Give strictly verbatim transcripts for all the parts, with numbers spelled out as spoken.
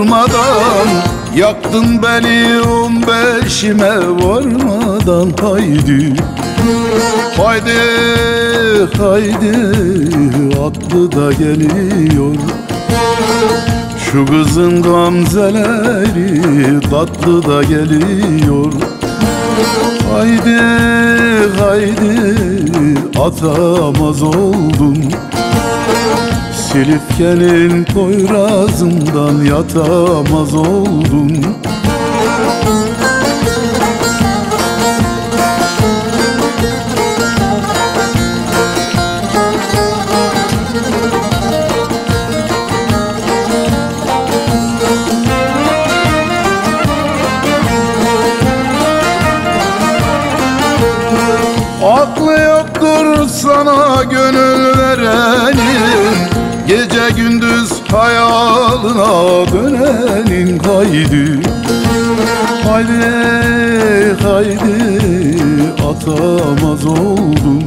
sormadan, yaktın beni on beşime varmadan. Haydi, haydi, haydi, atlı da geliyor. Şu kızın gamzeleri tatlı da geliyor. Haydi, haydi, atamaz oldum. Silifke'nin poyrazından yatamaz oldum. Aklı yoktur sana gönül verenin, gece gündüz hayalına dönenin. Haydi, haydi, haydi, atamaz oldum.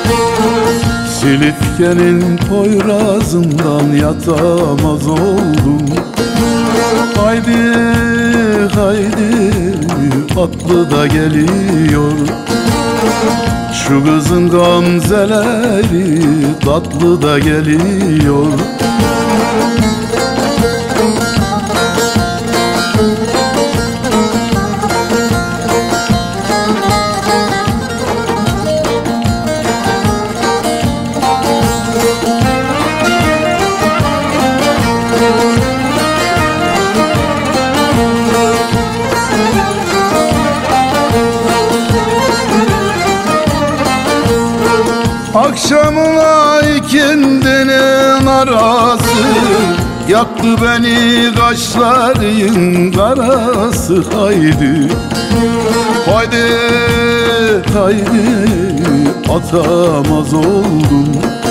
Silifke'nin poyrazından yatamaz oldum. Haydi, haydi, atlı da geliyor. Şu kızın gamzeleri tatlı da geliyor. Akşamına ikindinin arası, yaktı beni kaşların karası. Haydi, haydi, haydi, atamaz oldum.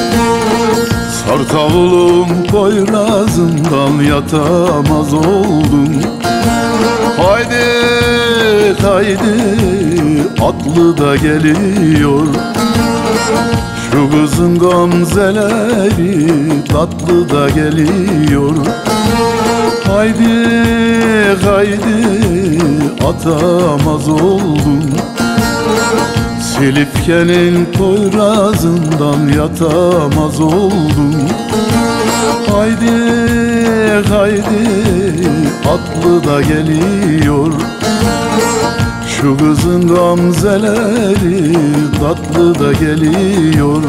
Sartavulun poyrazından yatamaz oldum. Haydi, haydi, atlı da geliyor. Şu kızın gamzeleri tatlı da geliyor. Haydi, haydi, atamaz oldum. Silifke'nin poyrazından yatamaz oldum. Haydi, haydi, atlı da geliyor. Şu kızın gamzeleri tatlı da geliyor.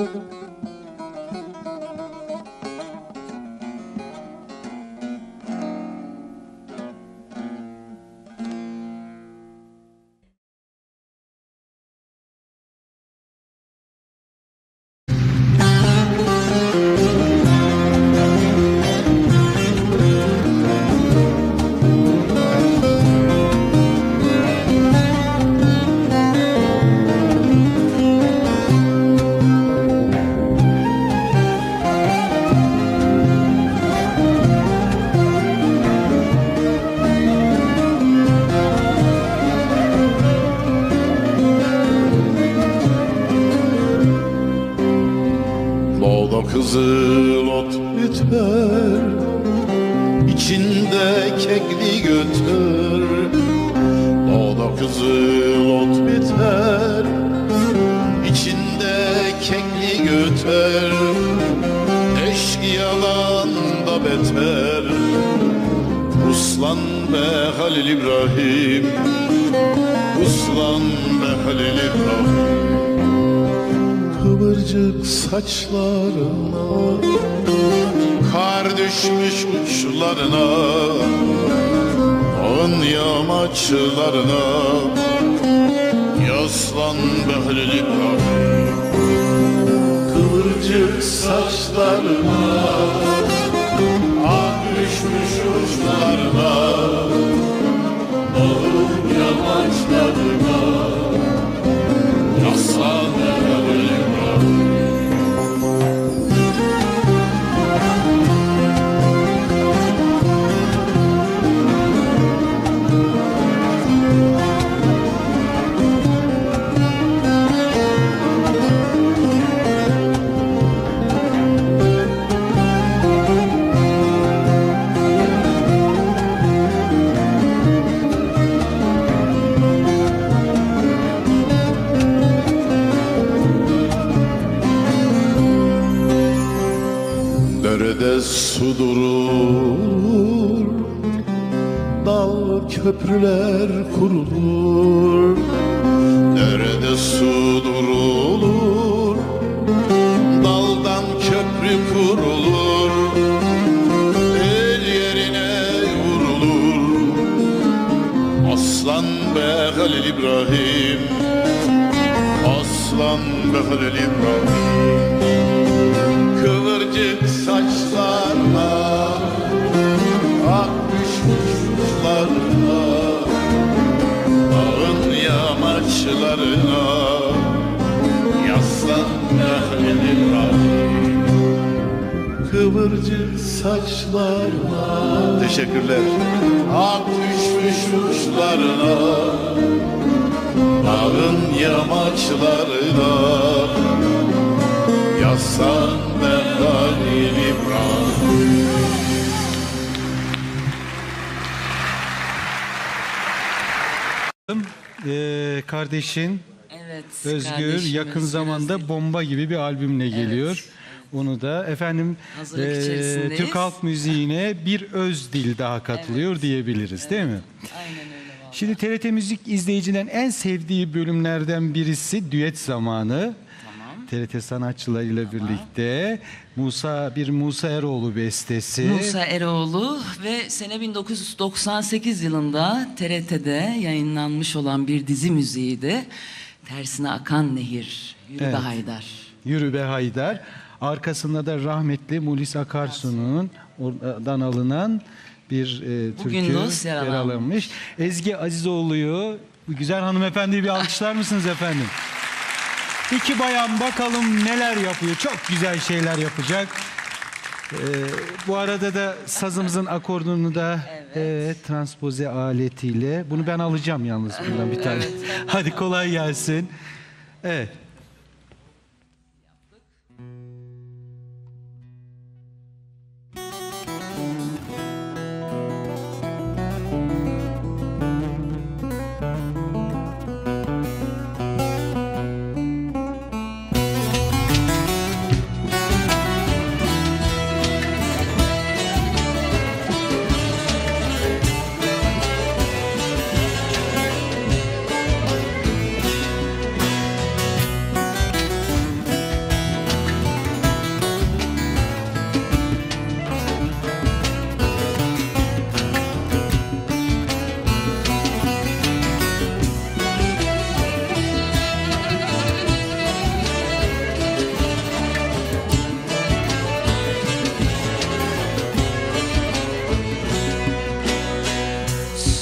Kızıl ot biter, içinde kekli götür. Dağda kızıl ot biter, içinde kekli götür. Eşkıyadan da beter, uslan be Halil İbrahim, uslan be Halil İbrahim. Kıvırcık saçlarına kar düşmüş uçlarına, dağın yamaçlarına yaslan be Halil İbrahim. Kıvırcık saçlarına kar düşmüş uçlarına, dağın yamaçlarına yaslan be Halil İbrahim. Derede su durur, dağ köprüler kurulur. Derede su durulur, daldan köprü kurulur. El yerine vurulur, aslan be Halil İbrahim, aslan be Halil İbrahim. Kıvırcık saçlarına ak düşmüş uçlarına, dağın yamaçlarına yaslan be Halil İbrahim. Kıvırcık saçlarına, teşekkürler, ak düşmüş uçlarına, dağın yamaçlarına yaslan be Halil İbrahim. Ee, kardeşin Evet, Özgür yakın Özgür zamanda Özgür. bomba gibi bir albümle geliyor. Evet, Onu da efendim Hazırlık e, içerisindeyiz. Türk halk müziğine bir öz dil daha katılıyor Evet. diyebiliriz, değil mi? Aynen öyle vallahi. Şimdi T R T Müzik izleyicinin en sevdiği bölümlerden birisi düet zamanı. Tamam. T R T sanatçılarıyla birlikte Musa bir Musa Eroğlu bestesi. Musa Eroğlu ve sene bin dokuz yüz doksan sekiz yılında T R T'de yayınlanmış olan bir dizi müziğiydi. Tersine Akan Nehir, Yürü Evet. be Haydar. Yürü be Haydar. Arkasında da rahmetli Mulis Akarsu'nun oradan alınan bir e, Bugün türkü dost yer yer alan. alınmış. Ezgi Azizoğlu'yu, bu güzel hanımefendiyi bir alkışlar mısınız efendim? İki bayan bakalım neler yapıyor. Çok güzel şeyler yapacak. Ee, bu arada da sazımızın akordunu da Evet. e, transpoze aletiyle. Bunu ben alacağım yalnız buradan bir tane. Evet. Hadi kolay gelsin. Evet.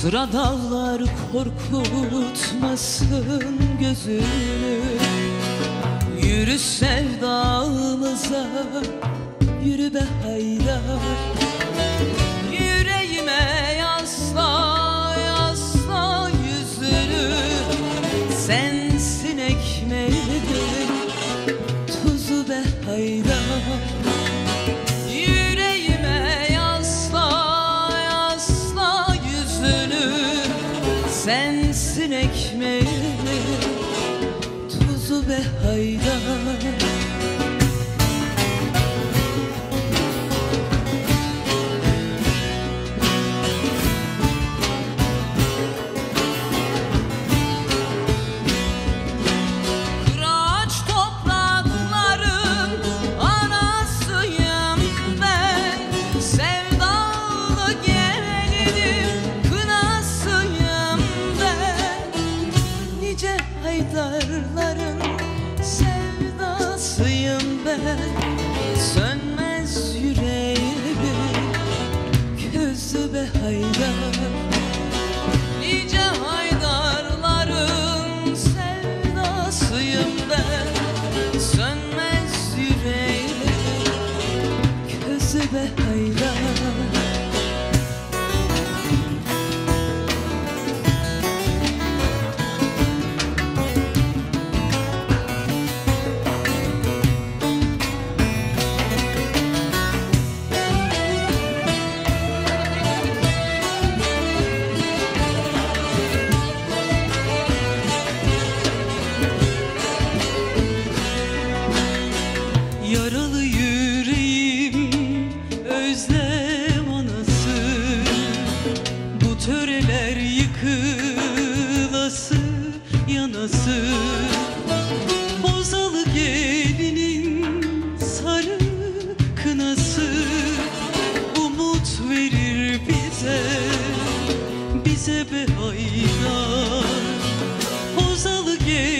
Sıra dağlar korkutmasın gözünü. Yürü sevdamıza, yürü be haydar. Yüreğime yasla, yasla yüzünü. Sensin ekmeğim, tuzu be haydar. Yüreğime yasla, yasla yüzünü. Sensin ekmeğim, tuzu be haydar. Kıraç toprakların anasıyım ben. Sevdalı gelinim, kınasıyım ben. Nice haydarların sevdasıyım ben. Sönmez yüreğimin közü be haydar. Nice haydarların sevdasıyım ben. Sönmez yüreğimin közü be haydar. Yaralı yüreğim özlem anası. Bu töreler yıkılası yanası. Bozalı gelinin sarı kınası. Umut verir bize, bize be haydar. Bozalı gelinin